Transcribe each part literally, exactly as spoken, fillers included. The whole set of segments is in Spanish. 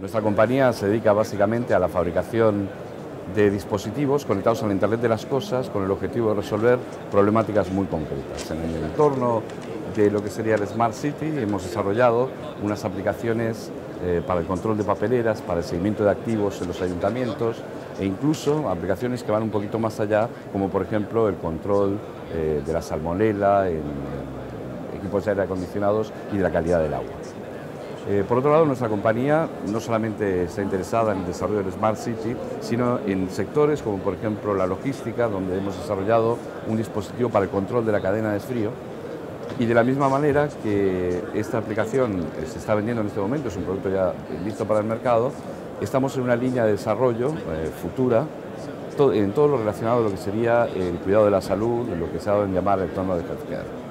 Nuestra compañía se dedica básicamente a la fabricación de dispositivos conectados a la Internet de las cosas con el objetivo de resolver problemáticas muy concretas. En el entorno de lo que sería el Smart City hemos desarrollado unas aplicaciones eh, para el control de papeleras, para el seguimiento de activos en los ayuntamientos e incluso aplicaciones que van un poquito más allá, como por ejemplo el control eh, de la salmonela en, en equipos de aire acondicionados y de la calidad del agua. Eh, por otro lado, nuestra compañía no solamente está interesada en el desarrollo del Smart City, sino en sectores como por ejemplo la logística, donde hemos desarrollado un dispositivo para el control de la cadena de frío. Y de la misma manera que esta aplicación se está vendiendo en este momento, es un producto ya listo para el mercado, estamos en una línea de desarrollo eh, futura todo, en todo lo relacionado a lo que sería el cuidado de la salud, lo que se ha dado en llamar el entorno de healthcare.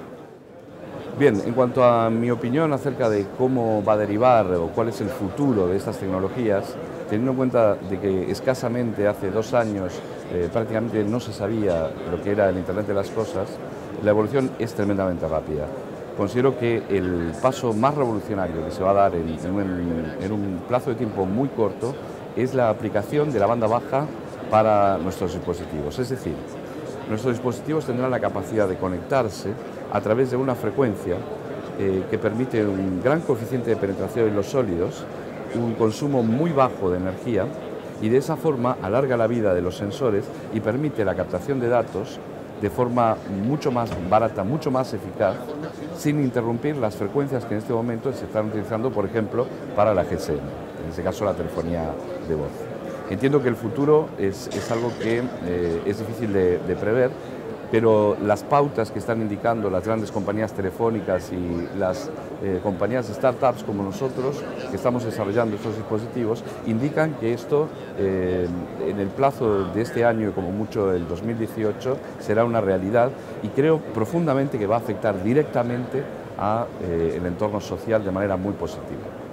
Bien, en cuanto a mi opinión acerca de cómo va a derivar o cuál es el futuro de estas tecnologías, teniendo en cuenta de que escasamente hace dos años eh, prácticamente no se sabía lo que era el Internet de las cosas, la evolución es tremendamente rápida. Considero que el paso más revolucionario que se va a dar en, en, un, en un plazo de tiempo muy corto es la aplicación de la banda baja para nuestros dispositivos. Es decir, nuestros dispositivos tendrán la capacidad de conectarse a través de una frecuencia eh, que permite un gran coeficiente de penetración en los sólidos, un consumo muy bajo de energía y de esa forma alarga la vida de los sensores y permite la captación de datos de forma mucho más barata, mucho más eficaz, sin interrumpir las frecuencias que en este momento se están utilizando, por ejemplo, para la G S M, en este caso la telefonía de voz. Entiendo que el futuro es, es algo que eh, es difícil de, de prever, pero las pautas que están indicando las grandes compañías telefónicas y las eh, compañías de startups como nosotros, que estamos desarrollando estos dispositivos, indican que esto eh, en el plazo de este año y como mucho el dos mil dieciocho será una realidad y creo profundamente que va a afectar directamente al eh, entorno social de manera muy positiva.